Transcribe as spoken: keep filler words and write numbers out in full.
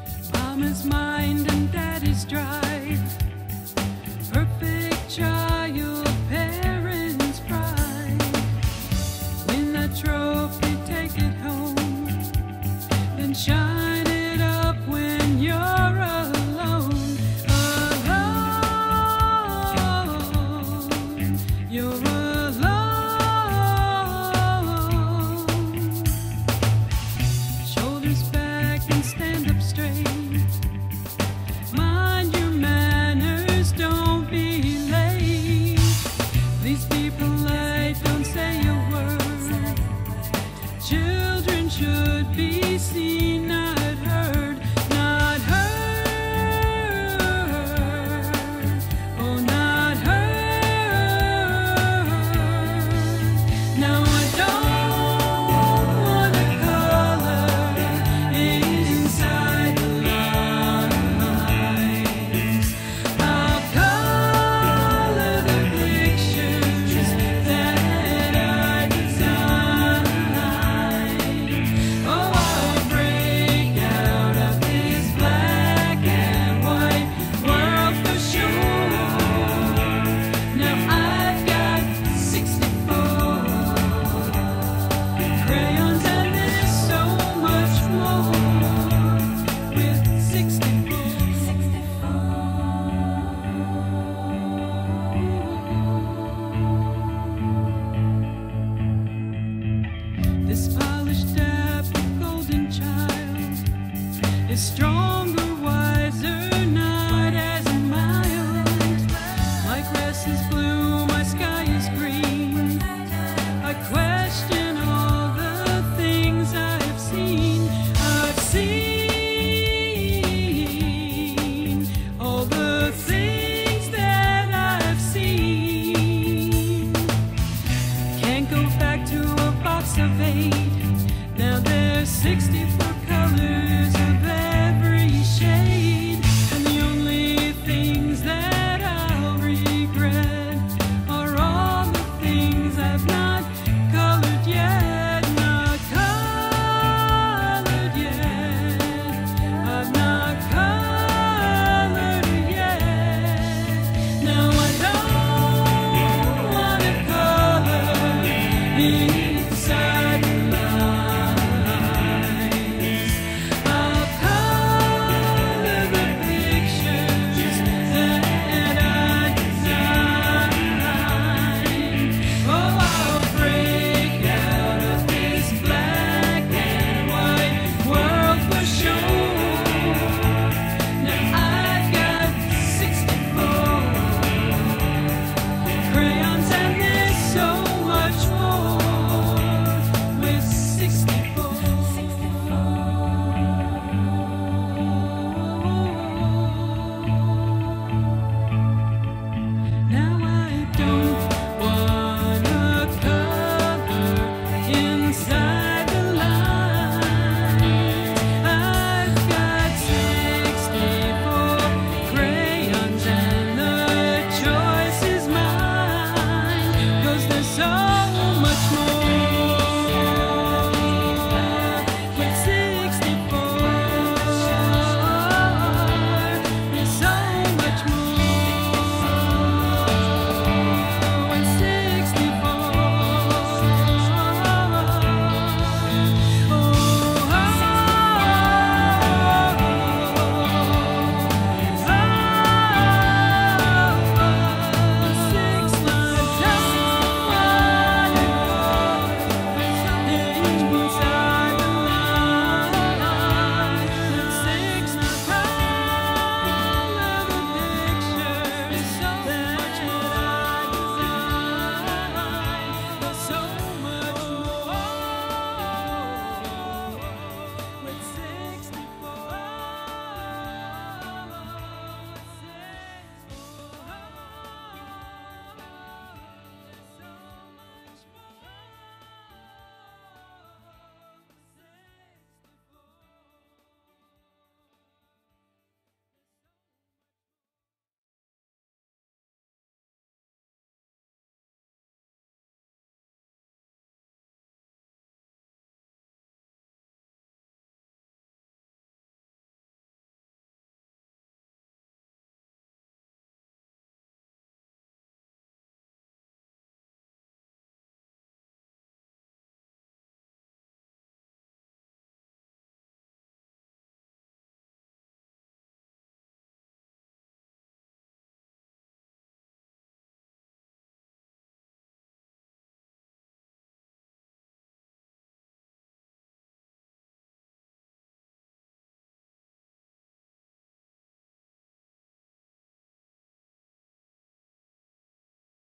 Mama's mind and daddy's drive. Perfect child, parents' pride. Win that trophy, take it home, then shine it up when you're alone. Alone, you're alone. Shoulders back and stand up straight. Mind your manners, don't be late. Please be polite, don't say a word. Children should be seen, not heard, not heard. Oh, not heard. Now I don't wanna color inside the lines. I'll color the pictures that I design. Oh, I'll break out of this black and white world for sure. Now I've got sixty-four crayons and there's so much more with sixty-four. This polished apple golden child is stronger, wiser, not as mild. My grass is blue, my sky is green. I question all the things I've seen. I've seen all the things that I've seen. Can't go back to a box of eight. Now there's sixty